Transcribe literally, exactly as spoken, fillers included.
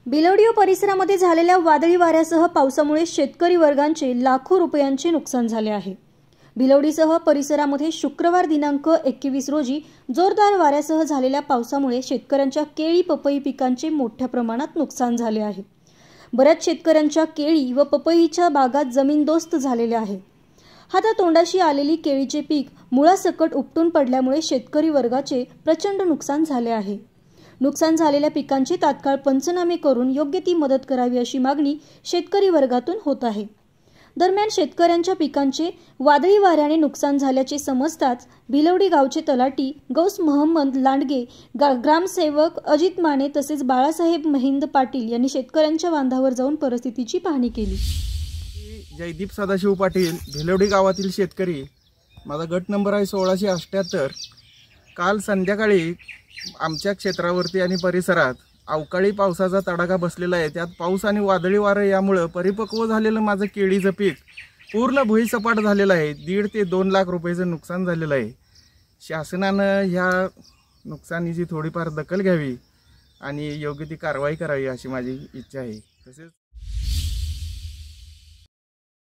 बिलोडी परिसरामध्ये झालेल्या वादळी वाऱ्यासह पावसामुळे शेतकरी वर्गांचे लाखो रुपयांचे नुकसान झाले आहे। बिलोडीसह परिसरामध्ये शुक्रवार दिनांक एकवीस रोजी जोरदार वाऱ्यासह झालेल्या पावसामुळे शेतकऱ्यांच्या केळी पपई पिकांचे मोठ्या प्रमाणात नुकसान झाले आहे। बऱ्याच शेतकऱ्यांच्या केळी व पपईच्या बागात जमीनदोस्त झालेल्या आहे। हातातोंडाशी आलेली केळीचे पीक मुळासकट उपटून पडल्यामुळे शेतकरी वर्गाचे प्रचंड नुकसान झाले आहे। नुकसान झालेल्या पिकांचे तात्काळ पंचनामे करून योग्य ती मदत करावी अशी मागणी शेतकरी वर्गातून होत आहे। दरम्यान शेतकऱ्यांच्या पिकांचे वादळी वाऱ्याने नुकसान झाल्याचे समजताच बिलोडी गावचे तलाठी गौस मोहम्मद लांडगे, ग्रामसेवक अजित माने तसेच बाळासाहेब महिंद पाटील यांनी शेतकऱ्यांच्या बांधावर जाऊन परिस्थितीची पाहणी केली। जयदीप सदाशिव पाटील, बिलोडी गावातील शेतकरी। माझा गट नंबर आहे सोळाशे अठ्ठ्याहत्तर। काल संध्याकाळी आमच्या क्षेत्रावरती आणि परिसरात अवकाळी पावसाचा तडाखा बसलेला आहे। त्यात पाऊस आणि वादळी वारे यामुळे परिपक्व झालेलं माझं केळीचं पीक पूर्ण भुईसपाट झालेलं आहे। दीड ते दोन लाख रुपयाचं नुकसान झालेलं आहे। शासनानं ह्या नुकसानीची थोडीफार दखल घ्यावी आणि योग्य ती कारवाई करावी अशी माझी इच्छा आहे। तसेच